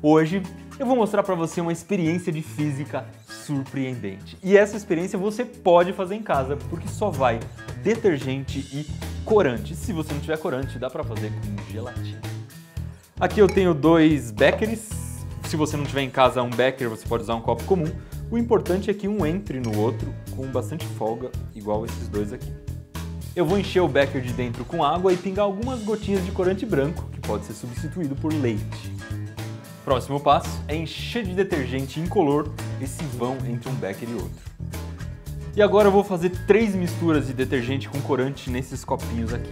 Hoje eu vou mostrar para você uma experiência de física surpreendente. E essa experiência você pode fazer em casa, porque só vai detergente e corante. Se você não tiver corante, dá para fazer com gelatina. Aqui eu tenho 2 beckers. Se você não tiver em casa um becker, você pode usar um copo comum. O importante é que um entre no outro com bastante folga, igual esses dois aqui. Eu vou encher o becker de dentro com água e pingar algumas gotinhas de corante branco, que pode ser substituído por leite. Próximo passo é encher de detergente incolor esse vão entre um becker e outro. E agora eu vou fazer 3 misturas de detergente com corante nesses copinhos aqui.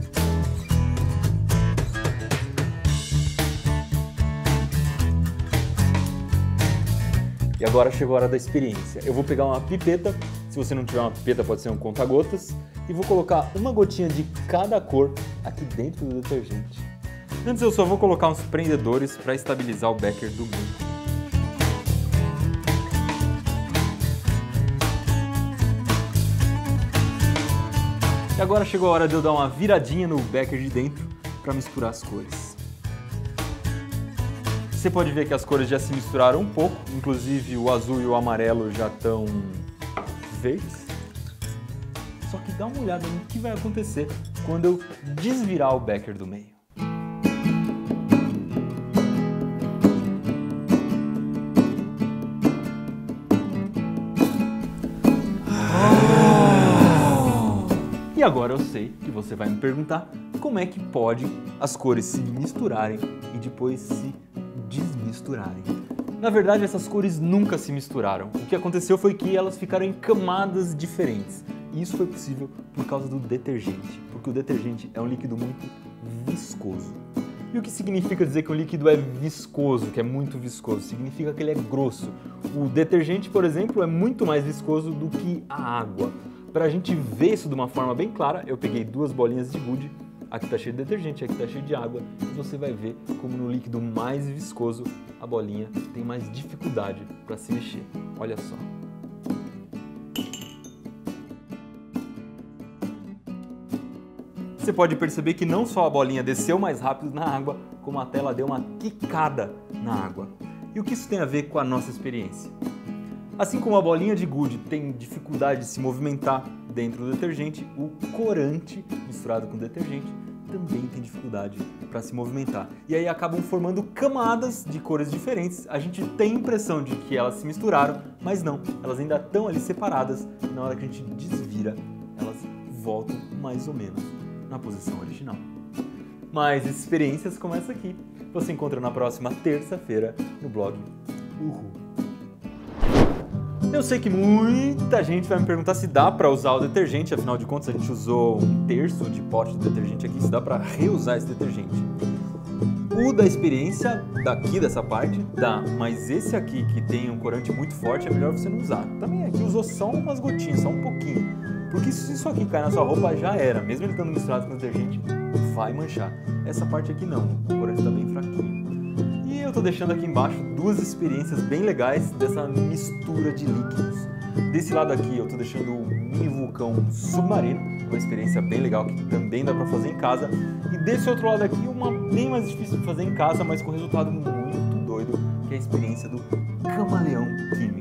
E agora chegou a hora da experiência. Eu vou pegar uma pipeta, se você não tiver uma pipeta pode ser um conta-gotas, e vou colocar uma gotinha de cada cor aqui dentro do detergente. Antes eu só vou colocar uns prendedores para estabilizar o becker do meio. E agora chegou a hora de eu dar uma viradinha no becker de dentro para misturar as cores. Você pode ver que as cores já se misturaram um pouco, inclusive o azul e o amarelo já estão verdes. Só que dá uma olhada no que vai acontecer quando eu desvirar o becker do meio. E agora eu sei que você vai me perguntar como é que pode as cores se misturarem e depois se desmisturarem. Na verdade, essas cores nunca se misturaram. O que aconteceu foi que elas ficaram em camadas diferentes. E isso foi possível por causa do detergente, porque o detergente é um líquido muito viscoso. E o que significa dizer que um líquido é viscoso, que é muito viscoso? Significa que ele é grosso. O detergente, por exemplo, é muito mais viscoso do que a água. Para a gente ver isso de uma forma bem clara, eu peguei 2 bolinhas de gude. Aqui está cheio de detergente, aqui está cheio de água, e você vai ver como no líquido mais viscoso a bolinha tem mais dificuldade para se mexer. Olha só. Você pode perceber que não só a bolinha desceu mais rápido na água, como até ela deu uma quicada na água. E o que isso tem a ver com a nossa experiência? Assim como a bolinha de gude tem dificuldade de se movimentar dentro do detergente, o corante misturado com detergente também tem dificuldade para se movimentar. E aí acabam formando camadas de cores diferentes. A gente tem a impressão de que elas se misturaram, mas não. Elas ainda estão ali separadas e na hora que a gente desvira, elas voltam mais ou menos na posição original. Mas experiências como essa aqui você encontra na próxima terça-feira no blog Uhul. Eu sei que muita gente vai me perguntar se dá para usar o detergente, afinal de contas a gente usou 1/3 de pote de detergente aqui, se dá para reusar esse detergente. O da experiência daqui dessa parte dá, mas esse aqui que tem um corante muito forte é melhor você não usar. Também aqui usou só umas gotinhas, só um pouquinho, porque se isso aqui cair na sua roupa já era, mesmo ele estando misturado com detergente, vai manchar. Essa parte aqui não, o corante está bem fraquinho. E eu tô deixando aqui embaixo 2 experiências bem legais dessa mistura de líquidos. Desse lado aqui eu tô deixando o mini vulcão submarino, uma experiência bem legal que também dá pra fazer em casa. E desse outro lado aqui uma bem mais difícil de fazer em casa, mas com resultado muito doido, que é a experiência do camaleão químico.